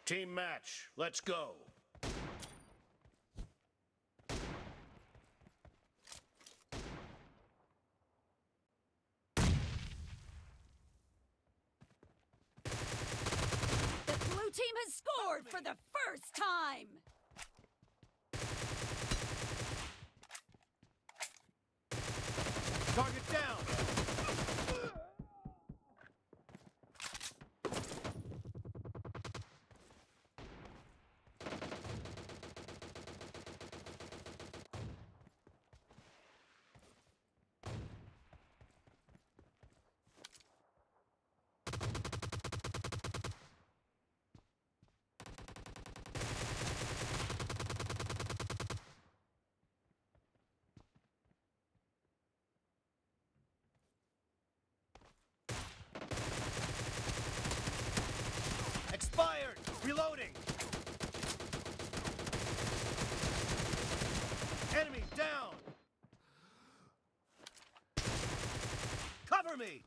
Team match, let's go. The blue team has scored for the first time! Target down! Expired! Reloading! Enemy down! Cover me!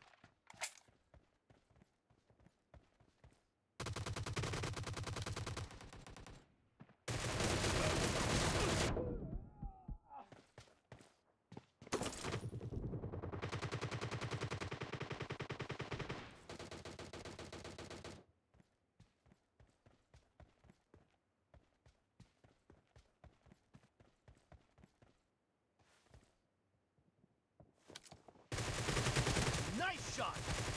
Nice shot!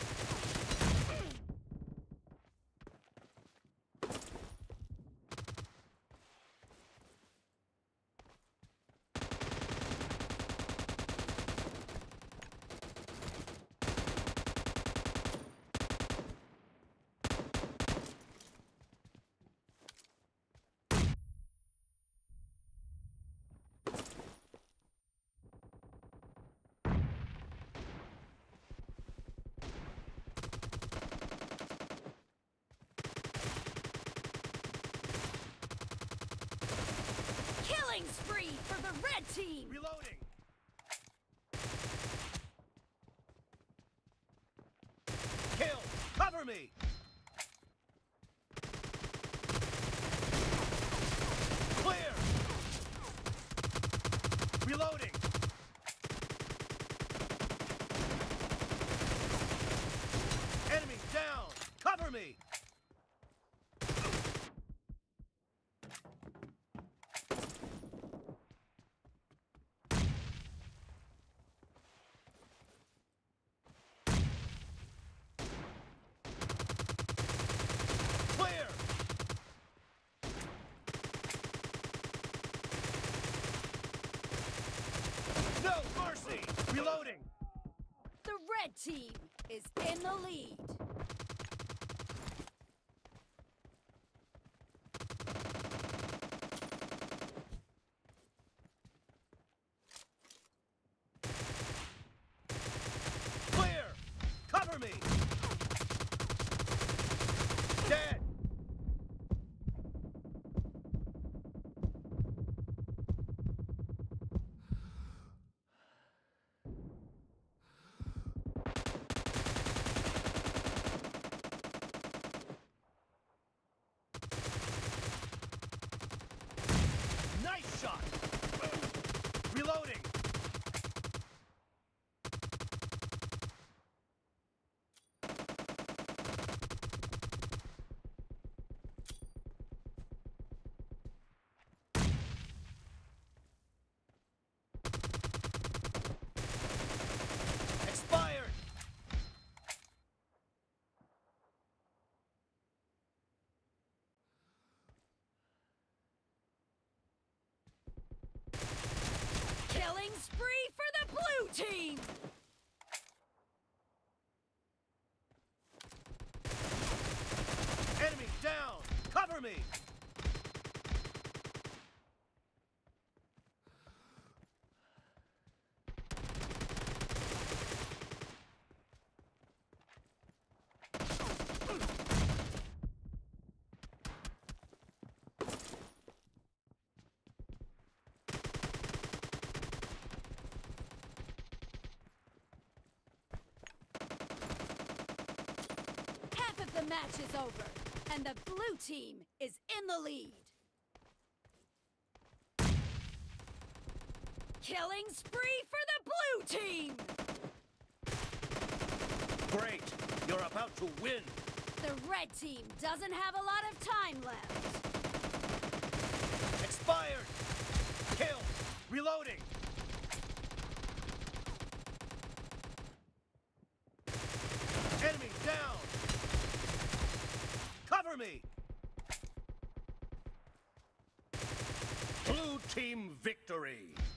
Killing spree for the red team! Reloading! Kill! Cover me! Clear! Reloading! Enemy down! Cover me! Clear! No mercy! Reloading! The red team is in the lead. Clear! Cover me! Dead! Nice shot! Reloading! Expired! Killing spree for the blue team! Enemy down! Cover me! Half of the match is over, and the blue team is in the lead. Killing spree for the blue team! Great! You're about to win! The red team doesn't have a lot of time left. Expired! Kill! Reloading! Enemy down! Cover me! Blue team victory!